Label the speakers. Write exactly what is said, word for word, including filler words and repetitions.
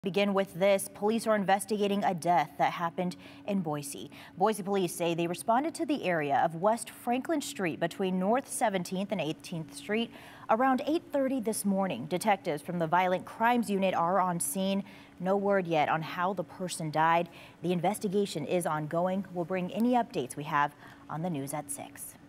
Speaker 1: Begin with this. Police are investigating a death that happened in Boise. Boise police say they responded to the area of West Franklin Street between North seventeenth and eighteenth Street around eight thirty this morning. Detectives from the Violent Crimes Unit are on scene. No word yet on how the person died. The investigation is ongoing. We'll bring any updates we have on the news at six.